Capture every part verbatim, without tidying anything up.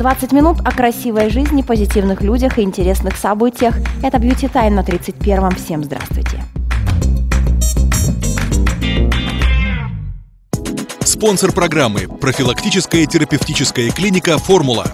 двадцать минут о красивой жизни, позитивных людях и интересных событиях. Это Beauty Time на тридцать первом. Всем здравствуйте. Спонсор программы – профилактическая терапевтическая клиника «Формула».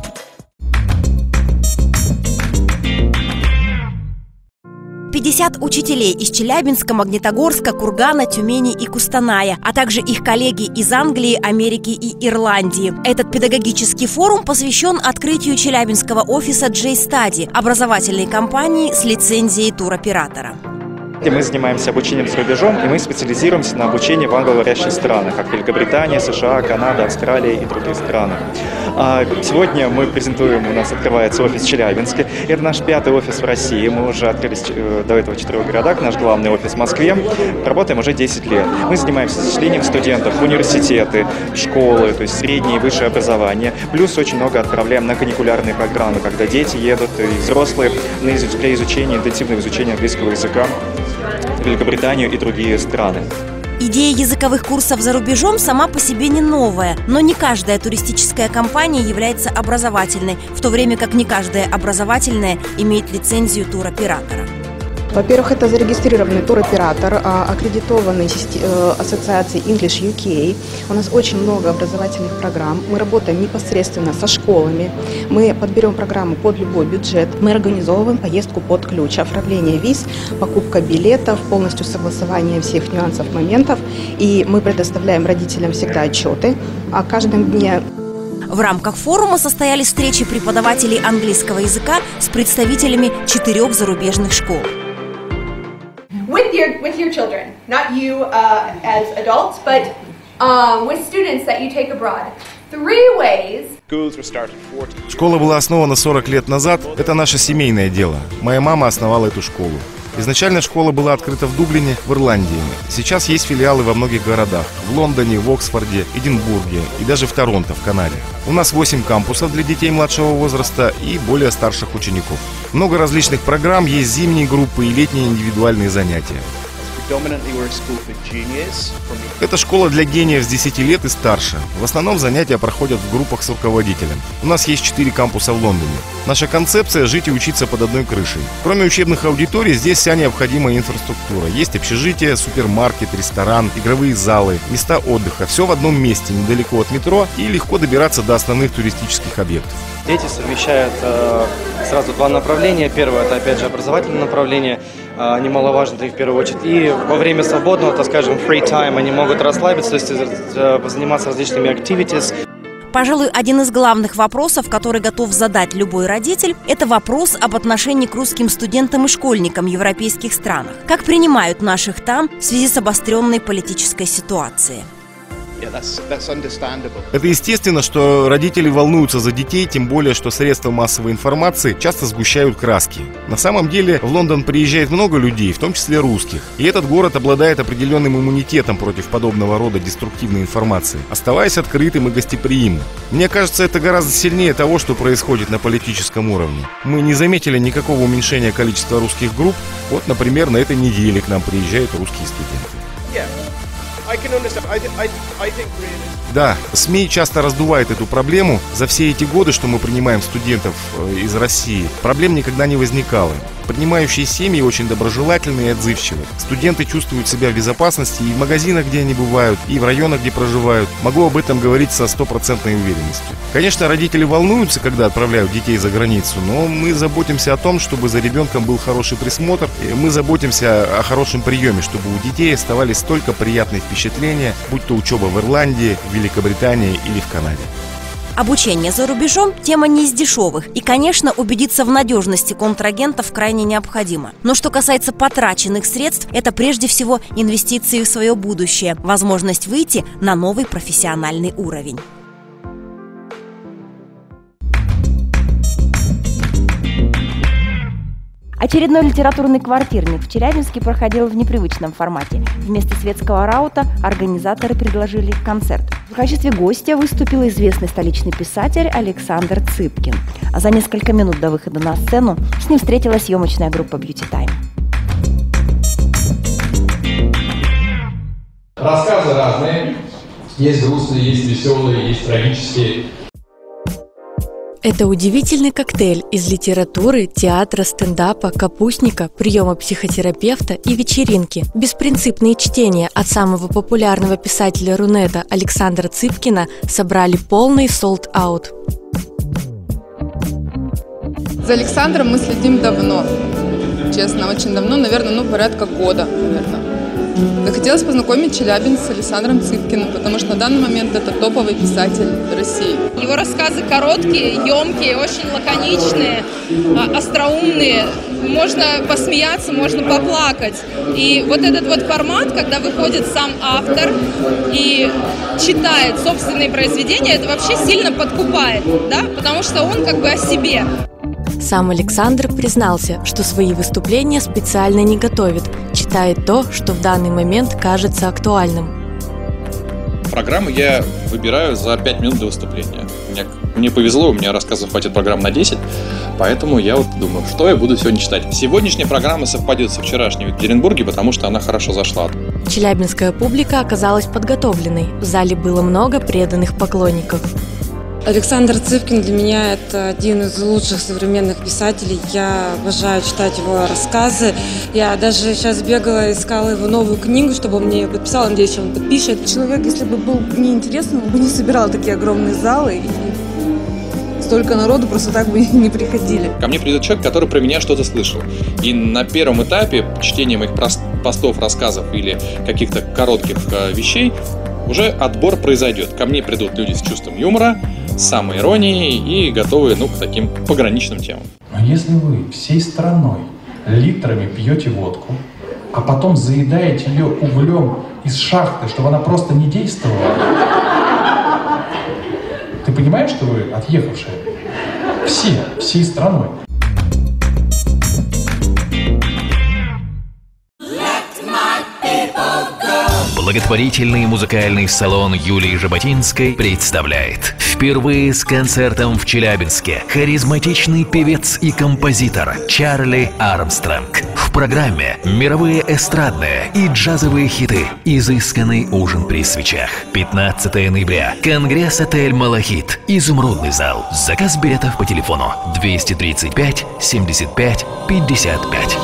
пятьдесят учителей из Челябинска, Магнитогорска, Кургана, Тюмени и Кустаная, а также их коллеги из Англии, Америки и Ирландии. Этот педагогический форум посвящен открытию челябинского офиса J-Study, образовательной компании с лицензией туроператора. Мы занимаемся обучением за рубежом, и мы специализируемся на обучении в англоговорящих странах, как Великобритания, США, Канада, Австралия и другие страны. Сегодня мы презентуем, у нас открывается офис в Челябинске. Это наш пятый офис в России. Мы уже открылись до этого в четырех городах. Наш главный офис в Москве. Работаем уже десять лет. Мы занимаемся зачислением студентов в университеты, школы, то есть среднее и высшее образование. Плюс очень много отправляем на каникулярные программы, когда дети едут и взрослые для изучения, интенсивного изучения английского языка в Великобританию и другие страны. Идея языковых курсов за рубежом сама по себе не новая, но не каждая туристическая компания является образовательной, в то время как не каждая образовательная имеет лицензию туроператора. Во-первых, это зарегистрированный туроператор, аккредитованный ассоциацией English ю кей. У нас очень много образовательных программ. Мы работаем непосредственно со школами. Мы подберем программу под любой бюджет. Мы организовываем поездку под ключ, оформление виз, покупка билетов, полностью согласование всех нюансов, моментов. И мы предоставляем родителям всегда отчеты о каждом дне. В рамках форума состоялись встречи преподавателей английского языка с представителями четырех зарубежных школ. With your, with your children, not you uh, as adults, but um, with students that you take abroad. Three ways. Школа была основана сорок лет назад. Это наше семейное дело. Моя мама основала эту школу. Изначально школа была открыта в Дублине, в Ирландии. Сейчас есть филиалы во многих городах. В Лондоне, в Оксфорде, Эдинбурге и даже в Торонто, в Канаде. У нас восемь кампусов для детей младшего возраста и более старших учеников. Много различных программ, есть зимние группы и летние индивидуальные занятия. Это школа для гениев с десяти лет и старше. В основном занятия проходят в группах с руководителем. У нас есть четыре кампуса в Лондоне. Наша концепция – жить и учиться под одной крышей. Кроме учебных аудиторий, здесь вся необходимая инфраструктура. Есть общежитие, супермаркет, ресторан, игровые залы, места отдыха. Все в одном месте, недалеко от метро, и легко добираться до основных туристических объектов. Дети совмещают э, сразу два направления. Первое – это, опять же, образовательное направление. Э, немаловажно для них в первую очередь. И во время свободного, так скажем, free time они могут расслабиться, то есть э, заниматься различными activities. Пожалуй, один из главных вопросов, который готов задать любой родитель, это вопрос об отношении к русским студентам и школьникам в европейских странах. Как принимают наших там в связи с обостренной политической ситуацией? Это естественно, что родители волнуются за детей, тем более, что средства массовой информации часто сгущают краски. На самом деле в Лондон приезжает много людей, в том числе русских. И этот город обладает определенным иммунитетом против подобного рода деструктивной информации, оставаясь открытым и гостеприимным. Мне кажется, это гораздо сильнее того, что происходит на политическом уровне. Мы не заметили никакого уменьшения количества русских групп. Вот, например, на этой неделе к нам приезжают русские студенты. Да, СМИ часто раздувают эту проблему. За все эти годы, что мы принимаем студентов из России, проблем никогда не возникало. Принимающие семьи очень доброжелательные и отзывчивые. Студенты чувствуют себя в безопасности и в магазинах, где они бывают, и в районах, где проживают. Могу об этом говорить со стопроцентной уверенностью. Конечно, родители волнуются, когда отправляют детей за границу, но мы заботимся о том, чтобы за ребенком был хороший присмотр. И мы заботимся о хорошем приеме, чтобы у детей оставались столько приятных впечатления, будь то учеба в Ирландии, в Великобритании или в Канаде. Обучение за рубежом – тема не из дешевых. И, конечно, убедиться в надежности контрагентов крайне необходимо. Но что касается потраченных средств, это прежде всего инвестиции в свое будущее, возможность выйти на новый профессиональный уровень. Очередной литературный квартирник в Челябинске проходил в непривычном формате. Вместо светского раута организаторы предложили концерт. В качестве гостя выступил известный столичный писатель Александр Цыпкин. А за несколько минут до выхода на сцену с ним встретилась съемочная группа Beauty Time. Рассказы разные. Есть грустные, есть веселые, есть трагические. Это удивительный коктейль из литературы, театра, стендапа, капустника, приема психотерапевта и вечеринки. Беспринципные чтения от самого популярного писателя Рунета Александра Цыпкина собрали полный солд-аут. За Александром мы следим давно. Честно, очень давно, наверное, ну, порядка года, наверное. Захотелось познакомить Челябинск с Александром Цыпкиным, потому что на данный момент это топовый писатель России. Его рассказы короткие, емкие, очень лаконичные, остроумные. Можно посмеяться, можно поплакать. И вот этот вот формат, когда выходит сам автор и читает собственные произведения, это вообще сильно подкупает, да? Потому что он как бы о себе. Сам Александр признался, что свои выступления специально не готовит, читает то, что в данный момент кажется актуальным. Программы я выбираю за пять минут до выступления. Мне, мне повезло, у меня рассказов хватит программ на десять, поэтому я вот думаю, что я буду сегодня читать. Сегодняшняя программа совпадет со вчерашней в Екатеринбурге, потому что она хорошо зашла. Челябинская публика оказалась подготовленной. В зале было много преданных поклонников. Александр Цыпкин для меня это один из лучших современных писателей. Я обожаю читать его рассказы. Я даже сейчас бегала, искала его новую книгу, чтобы он мне ее подписал. Надеюсь, он подпишет. Человек, если бы был неинтересным, он бы не собирал такие огромные залы. И столько народу просто так бы не приходили. Ко мне придет человек, который про меня что-то слышал. И на первом этапе чтения моих постов, рассказов или каких-то коротких вещей уже отбор произойдет. Ко мне придут люди с чувством юмора, с самоиронией и готовые, ну, к таким пограничным темам. Но если вы всей страной литрами пьете водку, а потом заедаете ее углем из шахты, чтобы она просто не действовала, ты понимаешь, что вы отъехавшие? Все, всей страной. Благотворительный музыкальный салон Юлии Жаботинской представляет впервые с концертом в Челябинске харизматичный певец и композитор Чарли Армстронг. В программе мировые эстрадные и джазовые хиты, изысканный ужин при свечах. пятнадцатого ноября. Конгресс-отель «Малахит», Изумрудный зал. Заказ билетов по телефону двести тридцать пять семьдесят пять пятьдесят пять.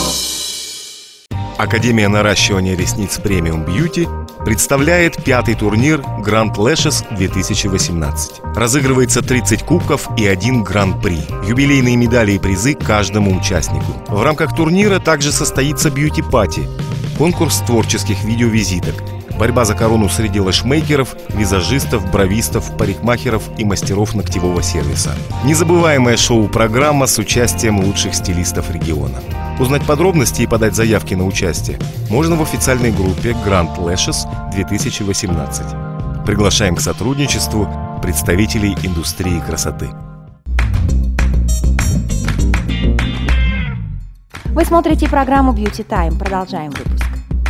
Академия наращивания ресниц Premium Beauty представляет пятый турнир Grand Lashes две тысячи восемнадцать. Разыгрывается тридцать кубков и один гран-при. Юбилейные медали и призы каждому участнику. В рамках турнира также состоится бьюти-пати, конкурс творческих видеовизиток, борьба за корону среди лэшмейкеров, визажистов, бровистов, парикмахеров и мастеров ногтевого сервиса. Незабываемая шоу-программа с участием лучших стилистов региона. Узнать подробности и подать заявки на участие можно в официальной группе Grand Lashes две тысячи восемнадцать. Приглашаем к сотрудничеству представителей индустрии красоты. Вы смотрите программу Beauty Time. Продолжаем выпуск.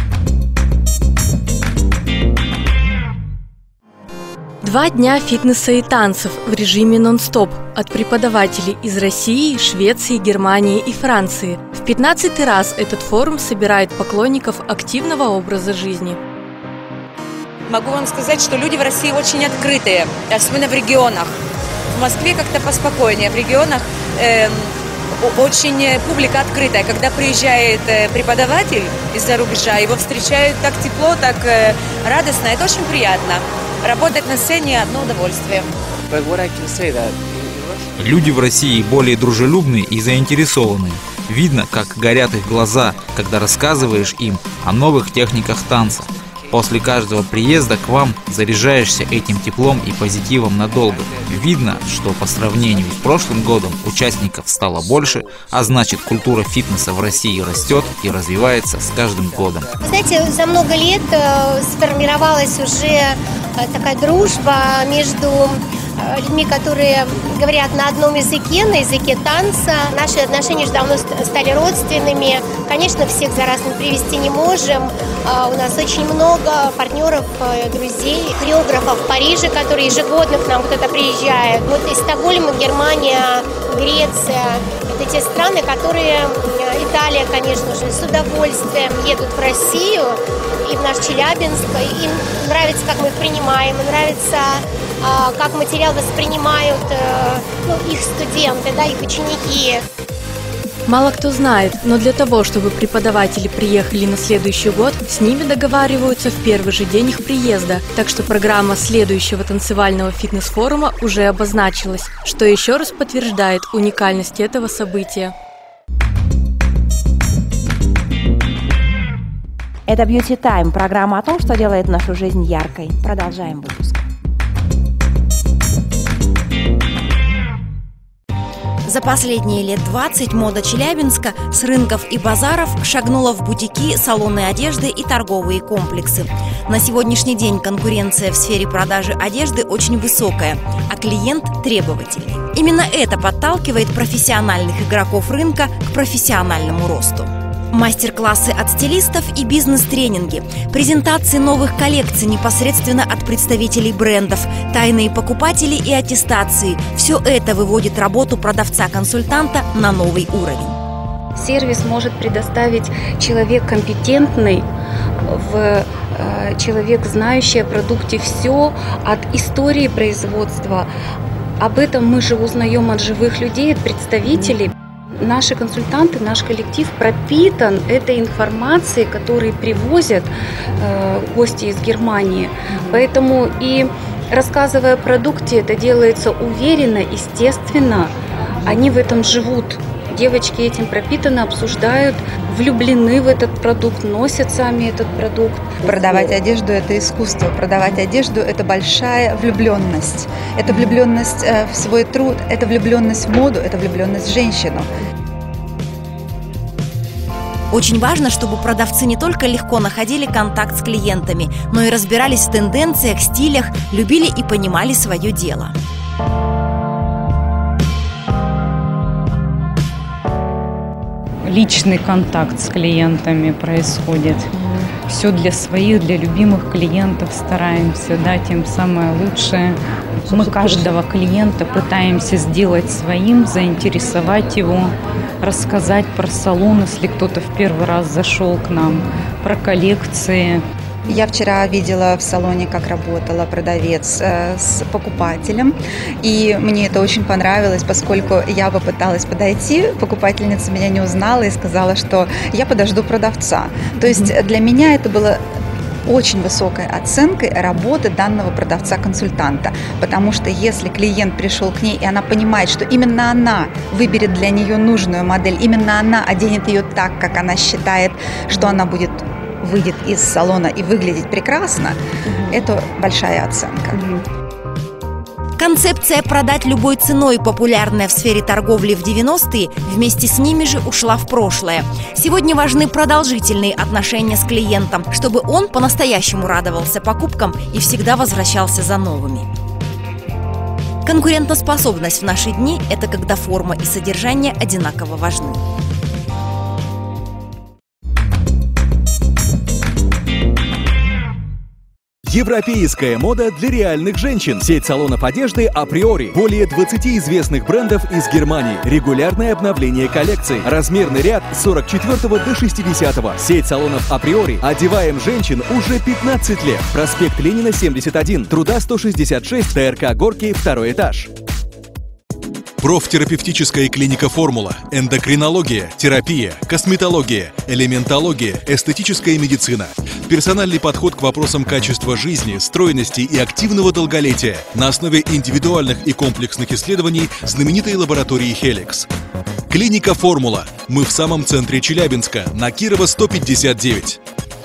Два дня фитнеса и танцев в режиме нон-стоп от преподавателей из России, Швеции, Германии и Франции. В пятнадцатый раз этот форум собирает поклонников активного образа жизни. Могу вам сказать, что люди в России очень открытые, особенно в регионах. В Москве как-то поспокойнее, в регионах э, очень публика открытая. Когда приезжает преподаватель из-за рубежа, его встречают так тепло, так э, радостно, это очень приятно. Работать на сцене – одно удовольствие. Люди в России более дружелюбные и заинтересованные. Видно, как горят их глаза, когда рассказываешь им о новых техниках танца. После каждого приезда к вам заряжаешься этим теплом и позитивом надолго. Видно, что по сравнению с прошлым годом участников стало больше, а значит, культура фитнеса в России растет и развивается с каждым годом. Вы знаете, за много лет сформировалась уже такая дружба между людьми, которые говорят на одном языке, на языке танца. Наши отношения уже давно стали родственными. Конечно, всех за раз мы привести не можем. У нас очень много партнеров, друзей, хореографов в Париже, которые ежегодно к нам кто-то приезжает. Вот из Стокгольма, Германия, Греция. Это те страны, которые, Италия, конечно же, с удовольствием едут в Россию и в наш Челябинск. Им нравится, как мы их принимаем, им нравится как материал воспринимают ну, их студенты, да, их ученики. Мало кто знает, но для того, чтобы преподаватели приехали на следующий год, с ними договариваются в первый же день их приезда. Так что программа следующего танцевального фитнес-форума уже обозначилась, что еще раз подтверждает уникальность этого события. Это Beauty Time, программа о том, что делает нашу жизнь яркой. Продолжаем выпуск. За последние лет двадцать мода Челябинска с рынков и базаров шагнула в бутики, салоны одежды и торговые комплексы. На сегодняшний день конкуренция в сфере продажи одежды очень высокая, а клиент требовательный. Именно это подталкивает профессиональных игроков рынка к профессиональному росту. Мастер-классы от стилистов и бизнес-тренинги, презентации новых коллекций непосредственно от представителей брендов, тайные покупатели и аттестации – все это выводит работу продавца-консультанта на новый уровень. Сервис может предоставить человек компетентный, в, э, человек, знающий о продукте все от истории производства. Об этом мы же узнаем от живых людей, от представителей. Наши консультанты, наш коллектив пропитан этой информацией, которую привозят э, гости из Германии. Поэтому и рассказывая о продукте, это делается уверенно, естественно. Они в этом живут. Девочки этим пропитаны, обсуждают, влюблены в этот продукт, носят сами этот продукт. Продавать одежду – это искусство. Продавать одежду – это большая влюбленность. Это влюбленность в свой труд, это влюбленность в моду, это влюбленность в женщину. Очень важно, чтобы продавцы не только легко находили контакт с клиентами, но и разбирались в тенденциях, стилях, любили и понимали свое дело. Личный контакт с клиентами происходит. Все для своих, для любимых клиентов стараемся дать им самое лучшее. Мы каждого клиента пытаемся сделать своим, заинтересовать его, рассказать про салон, если кто-то в первый раз зашел к нам, про коллекции. Я вчера видела в салоне, как работала продавец э, с покупателем, и мне это очень понравилось, поскольку я попыталась подойти, покупательница меня не узнала и сказала, что я подожду продавца. То есть для меня это было очень высокой оценкой работы данного продавца-консультанта, потому что если клиент пришел к ней, и она понимает, что именно она выберет для нее нужную модель, именно она оденет ее так, как она считает, что она будет выйдет из салона и выглядеть прекрасно, mm-hmm. это большая оценка. Mm-hmm. Концепция «продать любой ценой», популярная в сфере торговли в девяностые, вместе с ними же ушла в прошлое. Сегодня важны продолжительные отношения с клиентом, чтобы он по-настоящему радовался покупкам и всегда возвращался за новыми. Конкурентоспособность в наши дни – это когда форма и содержание одинаково важны. Европейская мода для реальных женщин. Сеть салонов одежды «Априори». Более двадцати известных брендов из Германии. Регулярное обновление коллекций. Размерный ряд с сорок четвёртого до шестидесятого. Сеть салонов «Априори». Одеваем женщин уже пятнадцать лет. Проспект Ленина, семьдесят один. Труда сто шестьдесят шесть. ТРК Горки, второй этаж. Профтерапевтическая клиника «Формула», эндокринология, терапия, косметология, элементология, эстетическая медицина. Персональный подход к вопросам качества жизни, стройности и активного долголетия на основе индивидуальных и комплексных исследований знаменитой лаборатории «Хеликс». Клиника «Формула». Мы в самом центре Челябинска, на Кирова сто пятьдесят девять.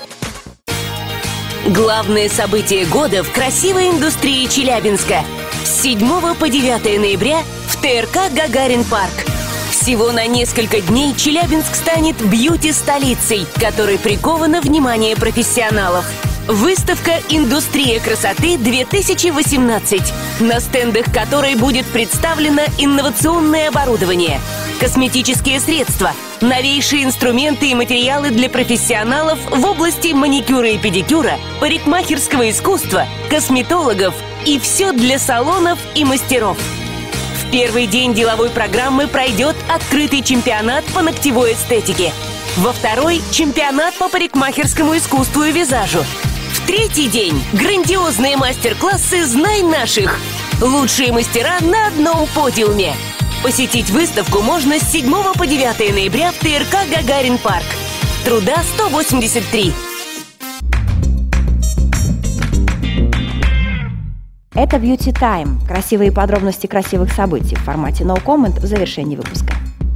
Главное событие года в красивой индустрии Челябинска. С седьмого по девятое ноября в ТРК «Гагарин парк». Всего на несколько дней Челябинск станет бьюти-столицей, которой приковано внимание профессионалов. Выставка «Индустрия красоты-две тысячи восемнадцать», на стендах которой будет представлено инновационное оборудование, косметические средства, новейшие инструменты и материалы для профессионалов в области маникюра и педикюра, парикмахерского искусства, косметологов и все для салонов и мастеров. В первый день деловой программы пройдет открытый чемпионат по ногтевой эстетике. Во второй – чемпионат по парикмахерскому искусству и визажу. В Третий день. Грандиозные мастер-классы «Знай наших». Лучшие мастера на одном подиуме. Посетить выставку можно с седьмого по девятое ноября в ТРК «Гагарин парк». Труда сто восемьдесят три. Это Beauty Time. Красивые подробности красивых событий в формате No Comment в завершении выпуска.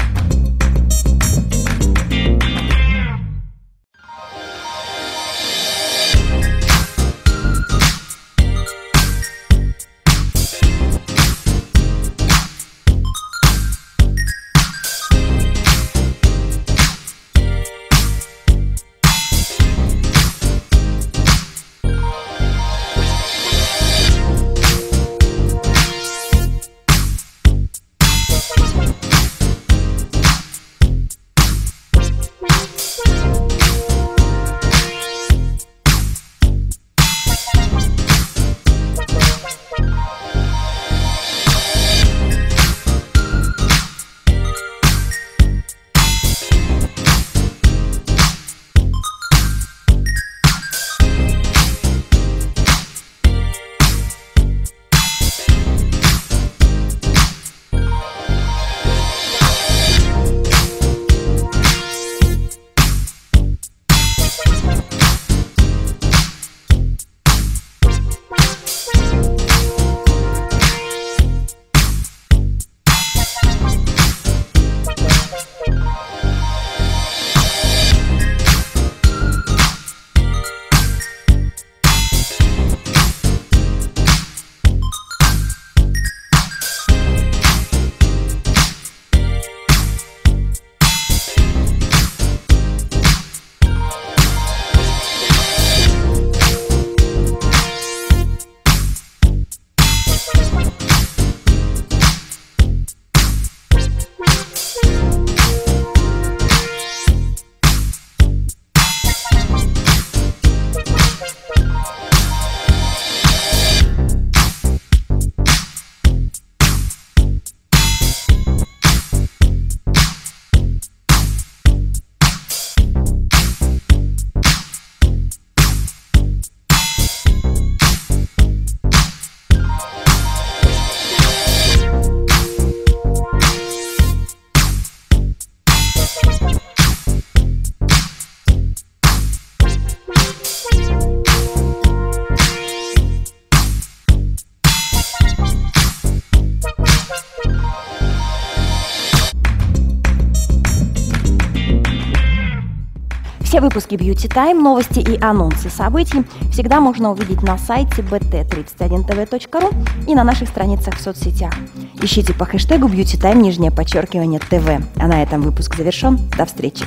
Все выпуски Beauty Time, новости и анонсы событий всегда можно увидеть на сайте би ти тридцать один тэ вэ точка ру и на наших страницах в соцсетях. Ищите по хэштегу Beauty Time, нижнее подчеркивание ТВ. А на этом выпуск завершен. До встречи.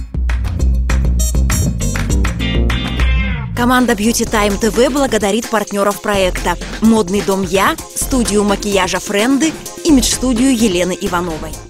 Команда Beauty Time тэ вэ благодарит партнеров проекта: Модный дом Я, студию макияжа Френды, имидж-студию Елены Ивановой.